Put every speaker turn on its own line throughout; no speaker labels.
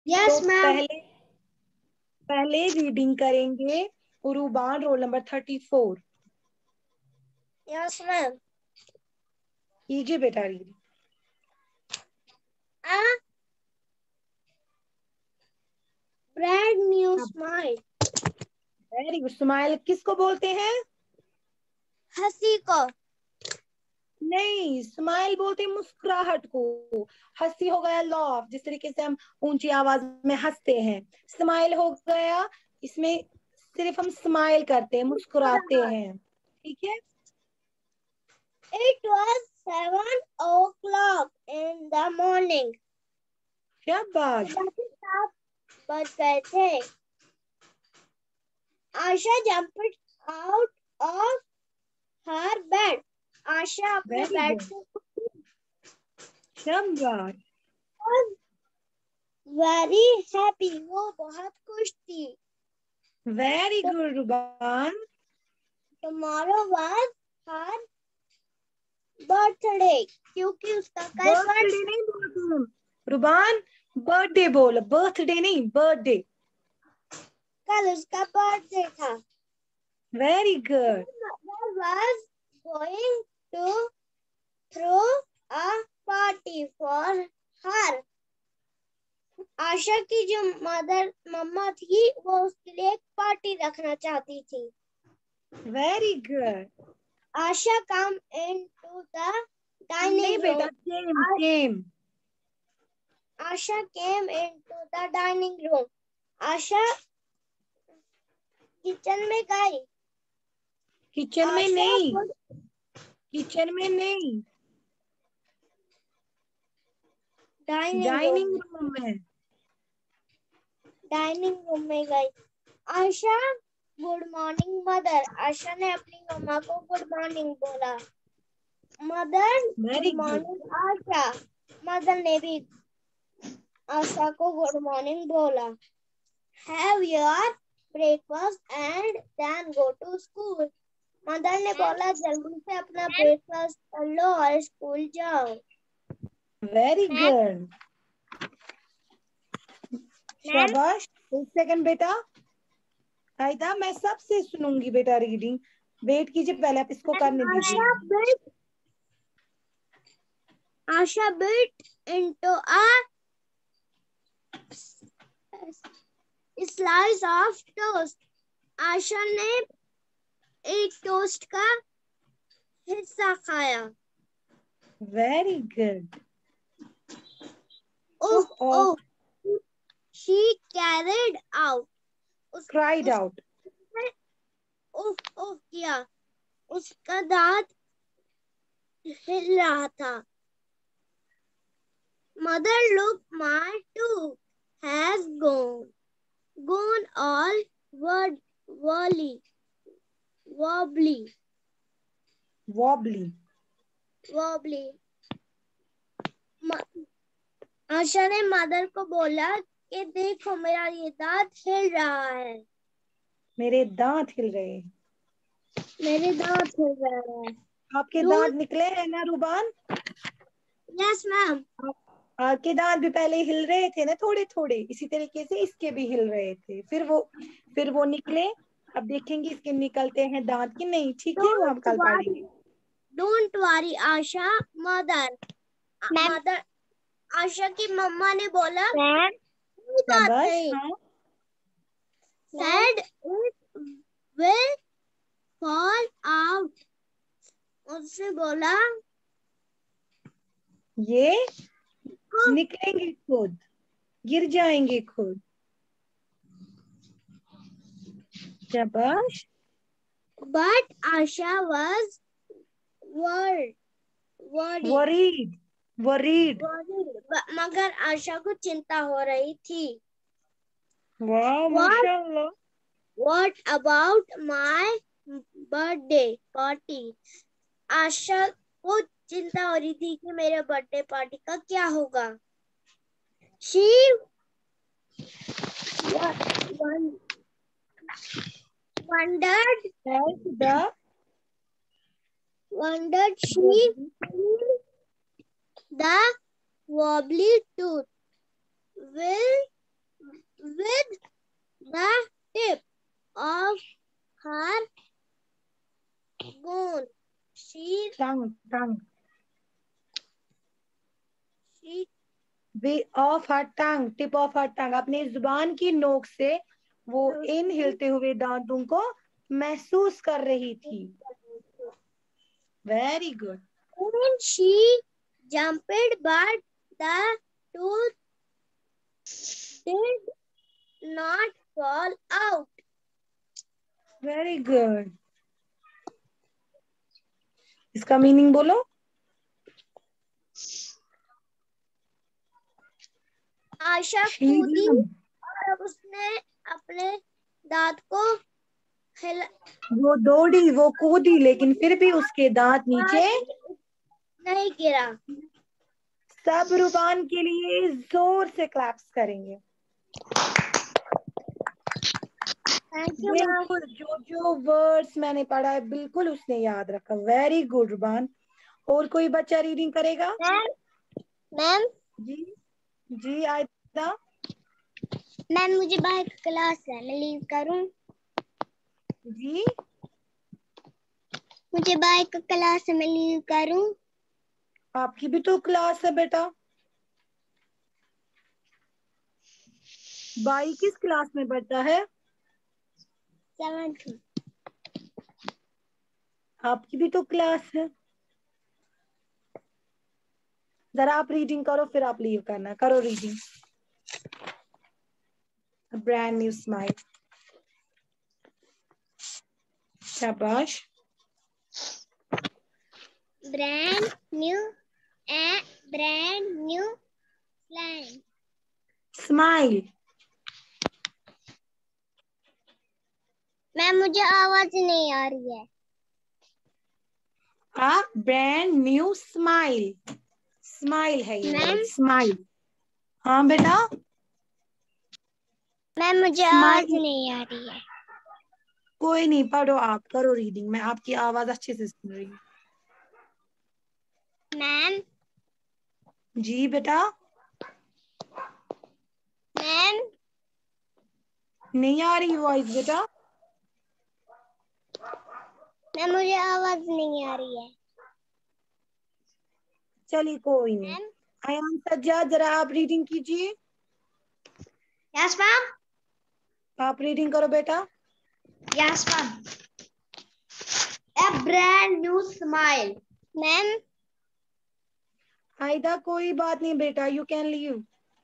Yes
तो
ma'am.
पहले reading करेंगे उरुबान रोल नंबर 34।
Yes ma'am.
कीजिए बेटा reading.
Brand new smile.
Very good. Smile किसको बोलते हैं?
हंसी को।
नहीं, स्माइल बोलते हैं मुस्कुराहट को। हंसी हो गया लॉफ, जिस तरीके से हम ऊंची आवाज में हंसते हैं। स्माइल हो गया, इसमें सिर्फ हम स्माइल करते हैं, मुस्कुराते हैं। ठीक है।
It was 7 o'clock in the morning.
क्या बात।
सुबह के 7 बज गए थे। आशा jumped out of her bed. आशा अपने
वेरी
बेड
गुड।
से उठी।
शाबाश।
was very happy. वो बहुत खुश थी।
Very good Ruban.
Tomorrow was her birthday. क्योंकि उसका कल
बर्थडे नहीं बोलते हम रुबान, बर्थडे बोल, बर्थडे नहीं, बर्थडे।
कल उसका बर्थडे था।
Very good.
Mother was going to throw a party for her. Asha की जो मम्मा थी वो उसके लिए एक पार्टी रखना चाहती थी।
Very good.
Asha come into the
नहीं
dining
बेटा,
room.
Came.
Asha came into the dining room. Asha kitchen में गई।
किचन में
आशा
नहीं, किचन में नहीं, डाइनिंग रूम में।
डाइनिंग रूम में गई। Asha good morning mother. Asha ने अपनी मम्मा को गुड मॉर्निंग बोला। Mother good
very good.
Morning Asha. Mother ने भी आशा को गुड मॉर्निंग बोला। Have your breakfast and then go to school. Mother ने बोला जल्दी से अपना ब्रेकफास्ट कर लो और स्कूल जाओ।
Very good. शाबाश। एक सेकंड बेटा, आयदा मैं सबसे सुनूंगी बेटा रीडिंग। वेट कीजिए, पहले आप इसको करने दीजिए।
आशा bit into a slice of toast. आशा ने एक टोस्ट का हिस्सा खाया।
Very good.
उफ उफ she carried out.
Cried out.
उफ उफ किया। उसका दांत हिल रहा था। Mother look, my tooth has gone all wobbly.
Wobbly.
Asha ने मदर को बोला कि देखो मेरा ये दांत हिल रहा है।
मेरे दांत हिल रहे हैं।
मेरे दांत हिल रहा है।
आपके दांत निकले हैं ना रुबान?
Yes ma'am.
आपके दांत भी पहले हिल रहे थे ना, थोड़े थोड़े, इसी तरीके से इसके भी हिल रहे थे, फिर वो निकले। अब देखेंगे इसके निकलते हैं दांत कि नहीं। ठीक है, वो हम कल पढ़ेंगे।
Don't worry Asha. Mother Asha की मम्मा ने बोला कोई बात
शाबाश।
नहीं।
हाँ।
said it will fall out. उसने बोला
ये निकलेंगे खुद, गिर जाएंगे खुद। शाबाश।
but Asha was worried.
Worried, worried.
मगर आशा को चिंता हो रही थी।
वाह माशाल्लाह।
What about my birthday party? आशा को चिंता हो रही थी कि मेरे बर्थडे पार्टी का क्या होगा। She wondered she the wobbly tooth will
tongue.
She
way of her tongue, tip of her tongue, अपने जुबान की नोक से वो इन हिलते हुए दांतों को महसूस कर रही थी. Very good.
When she jumped, but the tooth did not fall out.
Very good. इसका मीनिंग बोलो.
आशा
She
कूदी
jumped.
और उसने अपने दांत को हिला
वो दौड़ी, वो कूदी, लेकिन फिर भी उसके दांत नीचे
नहीं गिरा.
सब रुबान के लिए जोर से क्लैप्स करेंगे.
Thank you ma'am.
बिल्कुल जो जो वर्ड्स मैंने पढ़ा है बिल्कुल उसने याद रखा. Very good Ruban. और कोई बच्चा रीडिंग करेगा?
मैम
जी जी आयदा.
मैम मुझे बाय क्लास है, मैं लीव करूं?
जी
मुझे बाय क्लास है, मैं लीव करूं?
आपकी भी तो क्लास है बेटा. बाई किस क्लास में पढ़ता है?
7th.
आपकी भी तो क्लास है. जरा आप रीडिंग करो फिर आप लीव करना. करो रीडिंग. Brand new smile. शाबाश.
Brand new slime.
Smile.
Ma'am मुझे आवाज नहीं आ रही है.
A brand new smile. Smile है ये
मैम?
वर्ड. स्माइल. हाँ बेटा.
मैम मुझे आवाज
स्माइल.
नहीं आ रही है.
कोई नहीं, पढ़ो आप. करो रीडिंग. मैं आपकी आवाज अच्छे से सुन रही हूँ.
मैम
जी बेटा.
मैम
नहीं आ रही वॉइस बेटा.
मैम मुझे आवाज नहीं आ रही है.
चलिए कोई नहीं.
मैम.
अयान सज्जाद जरा आप रीडिंग कीजिए.
Yes ma'am.
आप रीडिंग करो बेटा.
Yes ma'am. A brand new smile. Ma'am
आयदा कोई बात नहीं बेटा. You can leave.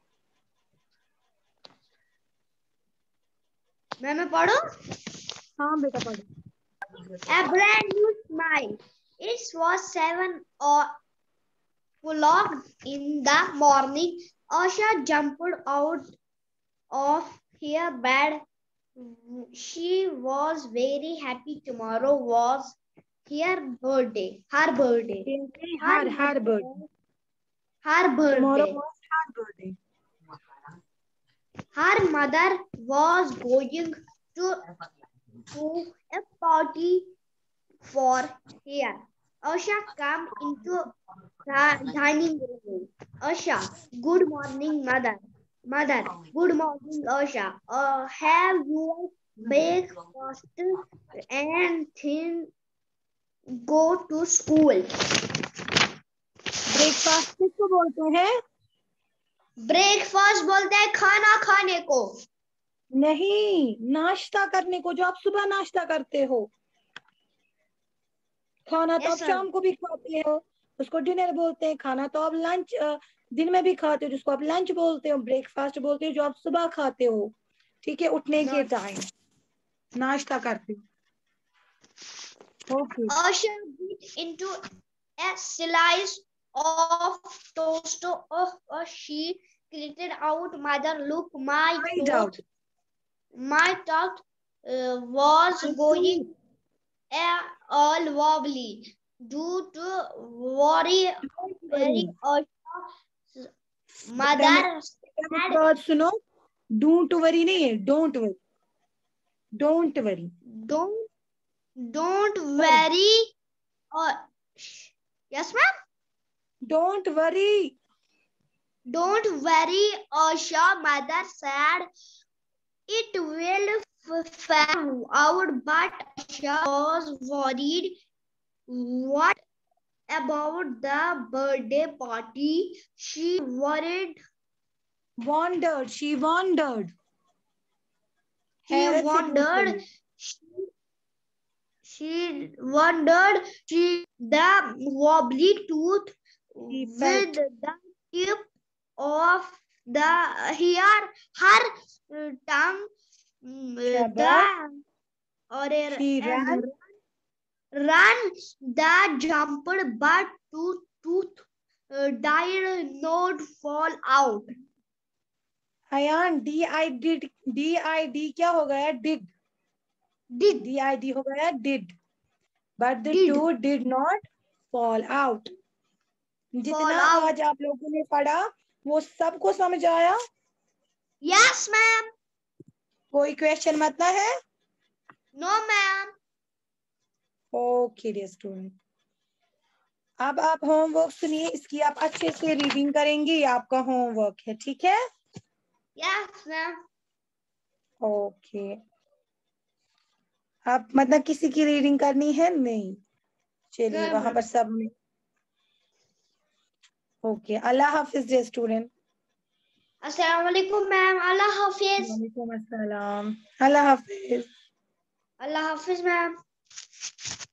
मैं पढ़ू?
हाँ बेटा पढ़ो.
A brand new smile. It was 7 o'clock in the morning. Asha jumped out of her bed. She was very happy. Tomorrow was her birthday. Her birthday.
Her birthday.
Her
Tomorrow
birthday.
was her birthday.
Her mother was going to a party for her. Asha came into the dining room. Asha, good morning, mother. Mother, good morning, Asha. Have your breakfast and then go to school.
Breakfast किसको बोलते हैं?
Breakfast बोलते हैं खाना खाने को.
नहीं, नाश्ता करने को. जो आप सुबह नाश्ता करते हो. खाना तो
Yes,
आप
sir.
शाम को भी खाते हो, उसको डिनर बोलते हैं. खाना तो आप लंच दिन में भी खाते हो, जिसको आप लंच बोलते हो. ब्रेकफास्ट बोलते हो जो आप सुबह खाते हो. ठीक है, उठने के टाइम नाश्ता करते हो. Okay.
Asha bit into a slice of toast. She cried out, "Mother, look, my toast was going all wobbly due to worry." Mother said,
बात सुनो. डोंट वरी नहीं है, don't worry. Don't worry.
Don't worry. Yes, ma'am.
Don't worry.
Don't worry, Asha. Mother said, it will fall out, but Asha was worried. What about the birthday party. She
wandered she
wandered. She wandered. She the wobbly tooth with the tip of the her tongue.
She
ran the jumped but tooth died not fall out.
Ayan did क्या हो गया? did हो गया did, but the tooth did not fall out. जितना आज आप लोगों ने पढ़ा वो सबको समझ आया?
Yes ma'am.
कोई क्वेश्चन मतलब है?
No ma'am.
Okay dear student, अब आप होमवर्क सुनिए, इसकी आप अच्छे से रीडिंग करेंगे, ये आपका होमवर्क है, ठीक है?
Yes ma'am.
ओके, आप मतलब किसी की रीडिंग करनी है? नहीं, चलिए वहां पर सब में ओके। अल्लाह हाफिज डियर स्टूडेंट।
अस्सलाम वालेकुम मैम। अल्लाह हाफिज।
वालेकुम अस्सलाम। अल्लाह हाफिज।
अल्लाह हाफिज मैम।